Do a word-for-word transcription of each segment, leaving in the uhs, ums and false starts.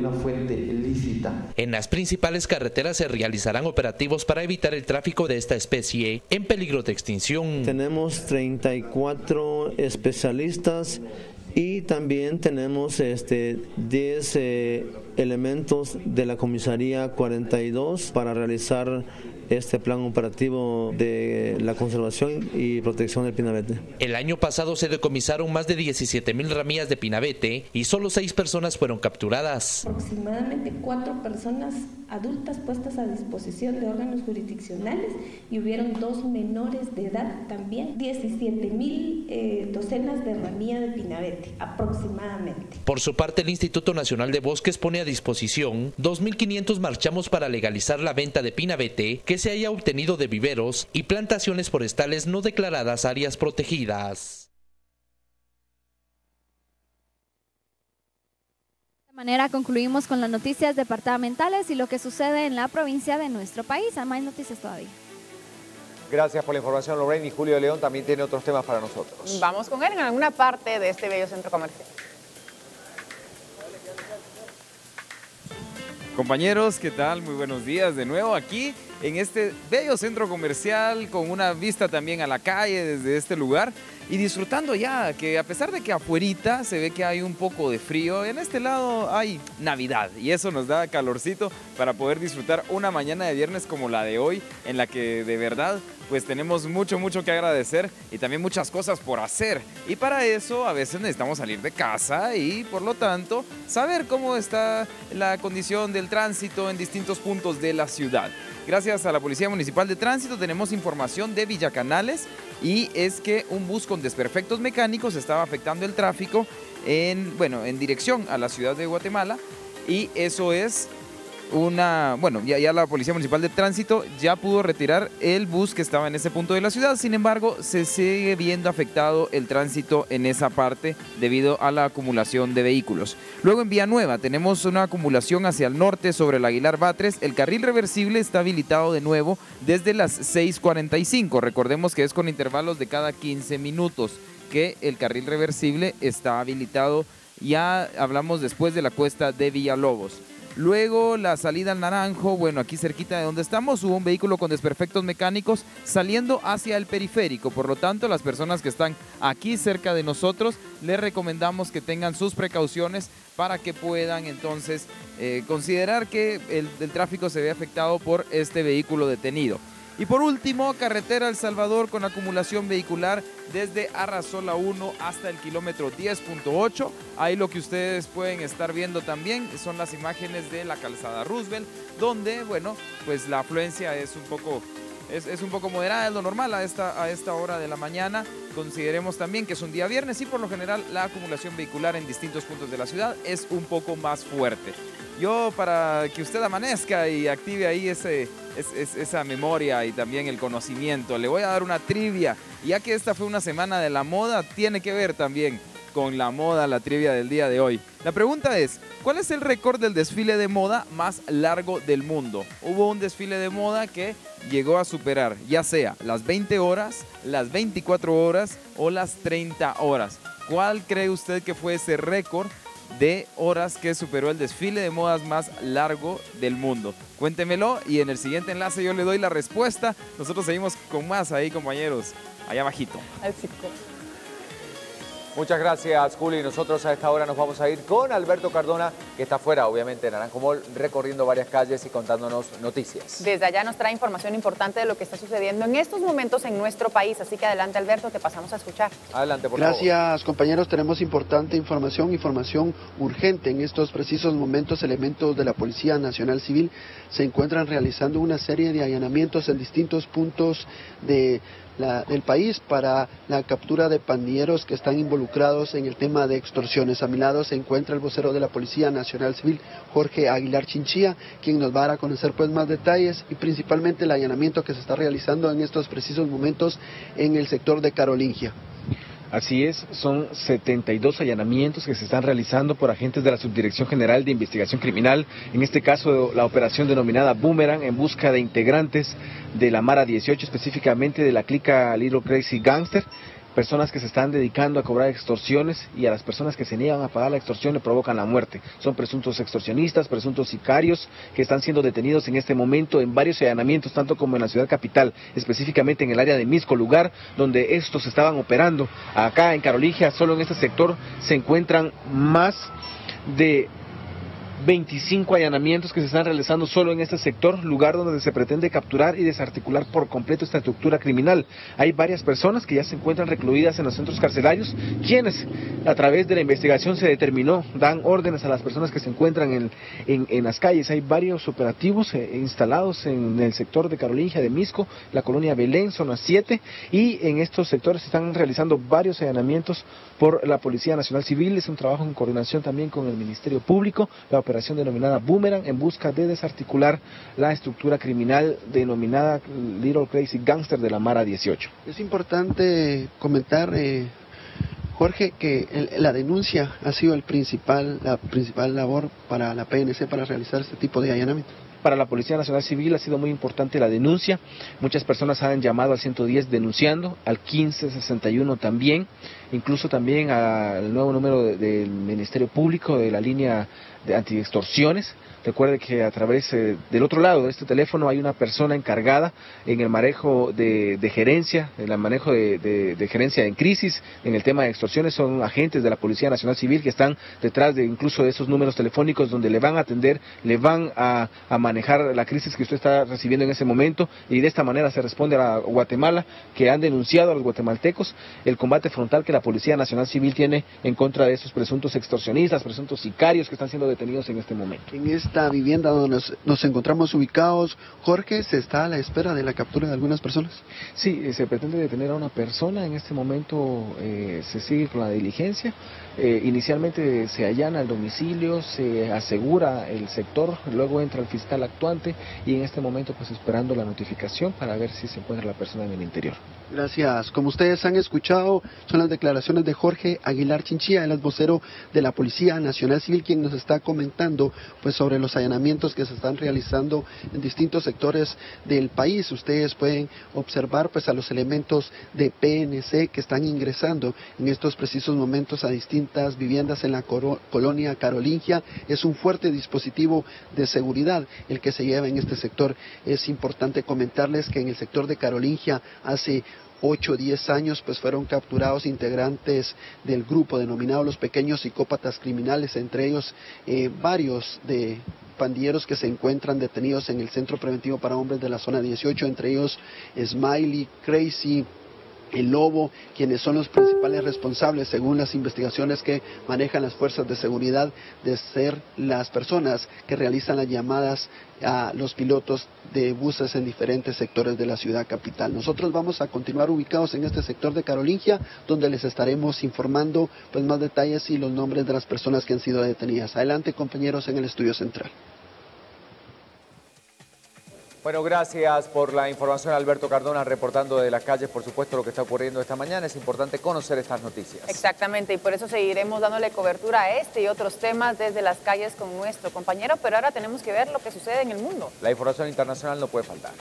una fuente ilícita. En las principales carreteras se realizarán operativos para evitar el tráfico de esta especie en peligro de extinción. Tenemos treinta y cuatro especialistas y también tenemos este, diez eh, elementos de la comisaría cuarenta y dos para realizar este plan operativo de la conservación y protección del pinabete. El año pasado se decomisaron más de diecisiete mil ramillas de pinabete y solo seis personas fueron capturadas. Aproximadamente cuatro personas adultas puestas a disposición de órganos jurisdiccionales y hubieron dos menores de edad también. diecisiete mil eh, docenas de ramilla de pinabete aproximadamente. Por su parte, el Instituto Nacional de Bosques pone a disposición dos mil quinientos marchamos para legalizar la venta de pinabete que se haya obtenido de viveros y plantaciones forestales no declaradas áreas protegidas. De esta manera concluimos con las noticias departamentales y lo que sucede en la provincia de nuestro país. Hay más noticias todavía. Gracias por la información, Lorraine. Y Julio León también tiene otros temas para nosotros. Vamos con él en alguna parte de este bello centro comercial. Compañeros, ¿qué tal? Muy buenos días de nuevo aquí en este bello centro comercial con una vista también a la calle desde este lugar y disfrutando ya que a pesar de que afuerita se ve que hay un poco de frío, en este lado hay Navidad y eso nos da calorcito para poder disfrutar una mañana de viernes como la de hoy en la que de verdad pues tenemos mucho, mucho que agradecer y también muchas cosas por hacer. Y para eso a veces necesitamos salir de casa y por lo tanto saber cómo está la condición del tránsito en distintos puntos de la ciudad. Gracias a la Policía Municipal de Tránsito tenemos información de Villacanales y es que un bus con desperfectos mecánicos estaba afectando el tráfico en, bueno, en dirección a la ciudad de Guatemala y eso es una, bueno, ya, ya la Policía Municipal de Tránsito ya pudo retirar el bus que estaba en ese punto de la ciudad, sin embargo se sigue viendo afectado el tránsito en esa parte debido a la acumulación de vehículos. Luego en Villanueva tenemos una acumulación hacia el norte sobre el Aguilar Batres, el carril reversible está habilitado de nuevo desde las seis cuarenta y cinco, recordemos que es con intervalos de cada quince minutos que el carril reversible está habilitado, ya hablamos después de la cuesta de Villalobos. Luego la salida al Naranjo, bueno, aquí cerquita de donde estamos hubo un vehículo con desperfectos mecánicos saliendo hacia el periférico, por lo tanto las personas que están aquí cerca de nosotros les recomendamos que tengan sus precauciones para que puedan entonces eh, considerar que el, el tráfico se ve afectado por este vehículo detenido. Y por último, carretera El Salvador con acumulación vehicular desde Arrasola uno hasta el kilómetro diez punto ocho. Ahí lo que ustedes pueden estar viendo también son las imágenes de la calzada Roosevelt, donde, bueno, pues la afluencia es un poco, es, es un poco moderada, es lo normal a esta, a esta hora de la mañana. Consideremos también que es un día viernes y por lo general la acumulación vehicular en distintos puntos de la ciudad es un poco más fuerte. Yo, para que usted amanezca y active ahí ese, es, es, esa memoria y también el conocimiento, le voy a dar una trivia. Ya que esta fue una semana de la moda, tiene que ver también con la moda, la trivia del día de hoy. La pregunta es, ¿cuál es el récord del desfile de moda más largo del mundo? Hubo un desfile de moda que llegó a superar ya sea las veinte horas, las veinticuatro horas o las treinta horas. ¿Cuál cree usted que fue ese récord de horas que superó el desfile de modas más largo del mundo? Cuéntemelo y en el siguiente enlace yo le doy la respuesta. Nosotros seguimos con más ahí, compañeros, allá abajito. Muchas gracias, Juli. Nosotros a esta hora nos vamos a ir con Alberto Cardona, que está fuera, obviamente, en Naranjo Mall, recorriendo varias calles y contándonos noticias. Desde allá nos trae información importante de lo que está sucediendo en estos momentos en nuestro país. Así que adelante, Alberto, te pasamos a escuchar. Adelante, por favor. Gracias, compañeros. Tenemos importante información, información urgente. En estos precisos momentos, elementos de la Policía Nacional Civil se encuentran realizando una serie de allanamientos en distintos puntos de La, del país para la captura de pandilleros que están involucrados en el tema de extorsiones. A mi lado se encuentra el vocero de la Policía Nacional Civil, Jorge Aguilar Chinchilla, quien nos va a dar a conocer pues más detalles y principalmente el allanamiento que se está realizando en estos precisos momentos en el sector de Carolingia. Así es, son setenta y dos allanamientos que se están realizando por agentes de la Subdirección General de Investigación Criminal, en este caso la operación denominada Boomerang, en busca de integrantes de la Mara dieciocho, específicamente de la clica Little Crazy Gangster, personas que se están dedicando a cobrar extorsiones, y a las personas que se niegan a pagar la extorsión le provocan la muerte. Son presuntos extorsionistas, presuntos sicarios que están siendo detenidos en este momento en varios allanamientos, tanto como en la ciudad capital, específicamente en el área de Misco, lugar donde estos estaban operando. Acá en Carolingia, solo en este sector se encuentran más de veinticinco allanamientos que se están realizando solo en este sector, lugar donde se pretende capturar y desarticular por completo esta estructura criminal. Hay varias personas que ya se encuentran recluidas en los centros carcelarios, quienes a través de la investigación se determinó, dan órdenes a las personas que se encuentran en, en, en las calles. Hay varios operativos eh, instalados en el sector de Carolingia, de Misco, la colonia Belén, zona siete, y en estos sectores se están realizando varios allanamientos por la Policía Nacional Civil. Es un trabajo en coordinación también con el Ministerio Público, la operación denominada Boomerang, en busca de desarticular la estructura criminal denominada Little Crazy Gangster de la Mara dieciocho. Es importante comentar, eh, Jorge, que el, la denuncia ha sido el principal, la principal labor para la P N C para realizar este tipo de allanamientos. Para la Policía Nacional Civil ha sido muy importante la denuncia. Muchas personas han llamado al ciento diez denunciando, al quince sesenta y uno también, incluso también al nuevo número de, del Ministerio Público, de la línea de antiextorsiones. Recuerde que a través eh, del otro lado de este teléfono hay una persona encargada en el manejo de, de gerencia, en el manejo de, de, de gerencia en crisis, en el tema de extorsiones. Son agentes de la Policía Nacional Civil que están detrás de incluso de esos números telefónicos, donde le van a atender, le van a, a manejar la crisis que usted está recibiendo en ese momento, y de esta manera se responde a Guatemala, que han denunciado a los guatemaltecos el combate frontal que la Policía Nacional Civil tiene en contra de esos presuntos extorsionistas, presuntos sicarios que están siendo detenidos en este momento. En esta vivienda donde nos, nos encontramos ubicados, Jorge, ¿se está a la espera de la captura de algunas personas? Sí, se pretende detener a una persona. En este momento eh, se sigue con la diligencia. Eh, inicialmente se allana el domicilio, se asegura el sector, luego entra el fiscal actuante, y en este momento pues esperando la notificación para ver si se encuentra la persona en el interior. Gracias. Como ustedes han escuchado, son las declaraciones de Jorge Aguilar Chinchilla, él es vocero de la Policía Nacional Civil, quien nos está comentando pues sobre los allanamientos que se están realizando en distintos sectores del país. Ustedes pueden observar pues a los elementos de P N C que están ingresando en estos precisos momentos a distintas viviendas en la colonia Carolingia. Es un fuerte dispositivo de seguridad el que se lleva en este sector. Es importante comentarles que en el sector de Carolingia hace ocho o diez años pues fueron capturados integrantes del grupo denominado los pequeños psicópatas criminales, entre ellos eh, varios de pandilleros que se encuentran detenidos en el Centro Preventivo para Hombres de la Zona dieciocho, entre ellos Smiley, Crazy, El Lobo, quienes son los principales responsables, según las investigaciones que manejan las fuerzas de seguridad, de ser las personas que realizan las llamadas a los pilotos de buses en diferentes sectores de la ciudad capital. Nosotros vamos a continuar ubicados en este sector de Carolingia, donde les estaremos informando pues más detalles y los nombres de las personas que han sido detenidas. Adelante, compañeros, en el estudio central. Bueno, gracias por la información, Alberto Cardona, reportando de las calles, por supuesto, lo que está ocurriendo esta mañana. Es importante conocer estas noticias. Exactamente, y por eso seguiremos dándole cobertura a este y otros temas desde las calles con nuestro compañero, pero ahora tenemos que ver lo que sucede en el mundo. La información internacional no puede faltar.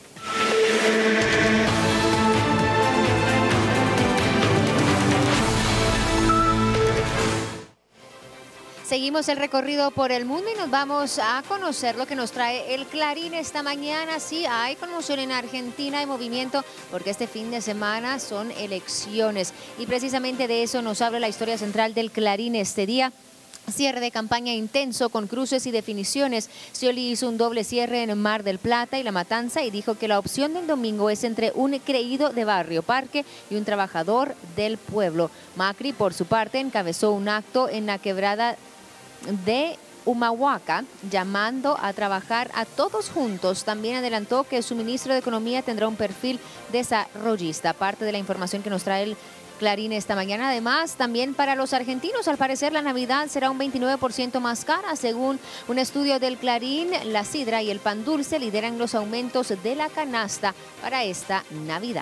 Seguimos el recorrido por el mundo y nos vamos a conocer lo que nos trae el Clarín esta mañana. Sí, hay conmoción en Argentina, hay movimiento porque este fin de semana son elecciones. Y precisamente de eso nos habla la historia central del Clarín este día. Cierre de campaña intenso con cruces y definiciones. Scioli hizo un doble cierre en Mar del Plata y La Matanza y dijo que la opción del domingo es entre un creído de Barrio Parque y un trabajador del pueblo. Macri, por su parte, encabezó un acto en la quebrada de Humahuaca, llamando a trabajar a todos juntos. También adelantó que su ministro de Economía tendrá un perfil desarrollista. Parte de la información que nos trae el Clarín esta mañana. Además, también para los argentinos, al parecer la Navidad será un veintinueve por ciento más cara. Según un estudio del Clarín, la sidra y el pan dulce lideran los aumentos de la canasta para esta Navidad.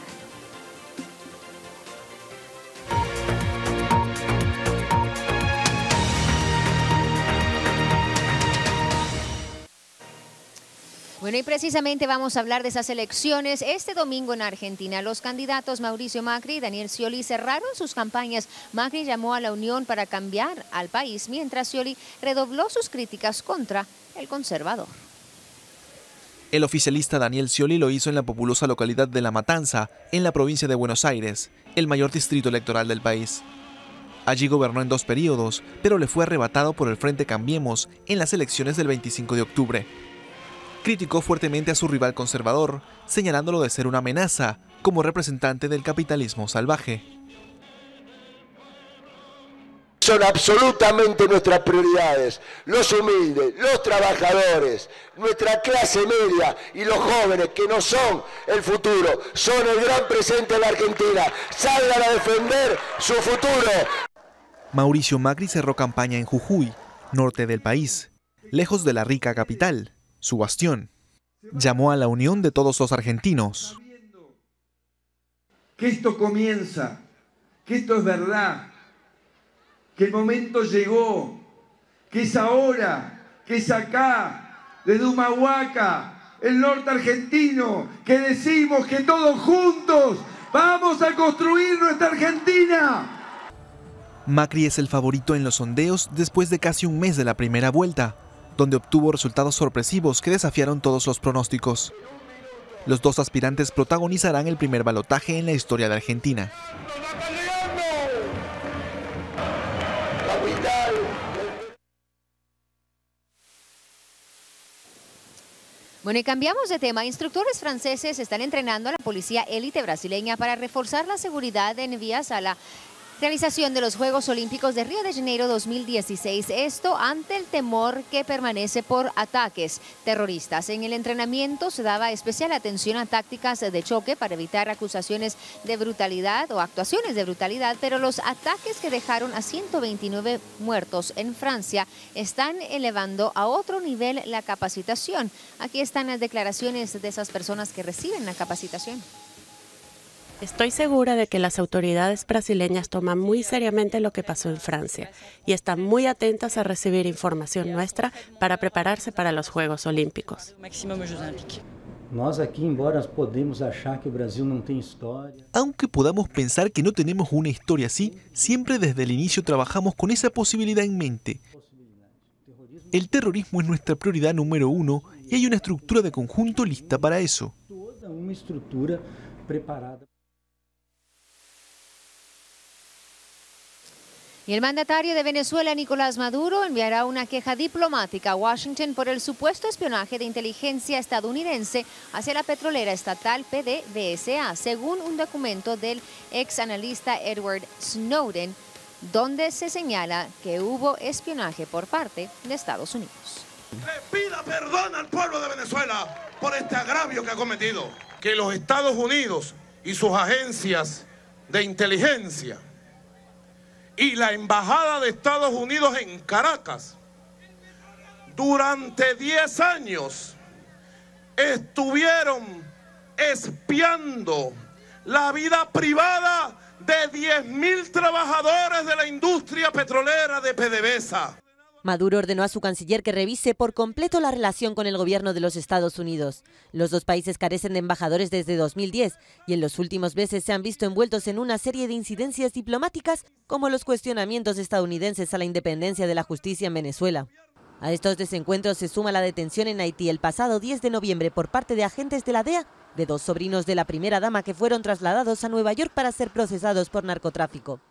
Bueno, y precisamente vamos a hablar de esas elecciones. Este domingo en Argentina, los candidatos Mauricio Macri y Daniel Scioli cerraron sus campañas. Macri llamó a la unión para cambiar al país, mientras Scioli redobló sus críticas contra el conservador. El oficialista Daniel Scioli lo hizo en la populosa localidad de La Matanza, en la provincia de Buenos Aires, el mayor distrito electoral del país. Allí gobernó en dos periodos, pero le fue arrebatado por el Frente Cambiemos en las elecciones del veinticinco de octubre. Criticó fuertemente a su rival conservador, señalándolo de ser una amenaza como representante del capitalismo salvaje. Son absolutamente nuestras prioridades, los humildes, los trabajadores, nuestra clase media y los jóvenes que no son el futuro, son el gran presente de la Argentina. Salgan a defender su futuro. Mauricio Macri cerró campaña en Jujuy, norte del país, lejos de la rica capital, su bastión. Llamó a la unión de todos los argentinos. Que esto comienza, que esto es verdad, que el momento llegó, que es ahora, que es acá, desde Humahuaca, el norte argentino, que decimos que todos juntos vamos a construir nuestra Argentina. Macri es el favorito en los sondeos después de casi un mes de la primera vuelta, donde obtuvo resultados sorpresivos que desafiaron todos los pronósticos. Los dos aspirantes protagonizarán el primer balotaje en la historia de Argentina. Bueno, y cambiamos de tema. Instructores franceses están entrenando a la policía élite brasileña para reforzar la seguridad en vías a la realización de los Juegos Olímpicos de Río de Janeiro dos mil dieciséis. Esto ante el temor que permanece por ataques terroristas. En el entrenamiento se daba especial atención a tácticas de choque para evitar acusaciones de brutalidad o actuaciones de brutalidad, pero los ataques que dejaron a ciento veintinueve muertos en Francia están elevando a otro nivel la capacitación. Aquí están las declaraciones de esas personas que reciben la capacitación. Estoy segura de que las autoridades brasileñas toman muy seriamente lo que pasó en Francia y están muy atentas a recibir información nuestra para prepararse para los Juegos Olímpicos. Aunque podamos pensar que no tenemos una historia así, siempre desde el inicio trabajamos con esa posibilidad en mente. El terrorismo es nuestra prioridad número uno y hay una estructura de conjunto lista para eso. Y el mandatario de Venezuela, Nicolás Maduro, enviará una queja diplomática a Washington por el supuesto espionaje de inteligencia estadounidense hacia la petrolera estatal P D V S A, según un documento del ex analista Edward Snowden, donde se señala que hubo espionaje por parte de Estados Unidos. Le pida perdón al pueblo de Venezuela por este agravio que ha cometido. Que los Estados Unidos y sus agencias de inteligencia y la Embajada de Estados Unidos en Caracas durante diez años estuvieron espiando la vida privada de diez mil trabajadores de la industria petrolera de PDVSA. Maduro ordenó a su canciller que revise por completo la relación con el gobierno de los Estados Unidos. Los dos países carecen de embajadores desde dos mil diez y en los últimos meses se han visto envueltos en una serie de incidencias diplomáticas como los cuestionamientos estadounidenses a la independencia de la justicia en Venezuela. A estos desencuentros se suma la detención en Haití el pasado diez de noviembre por parte de agentes de la D E A de dos sobrinos de la primera dama que fueron trasladados a Nueva York para ser procesados por narcotráfico.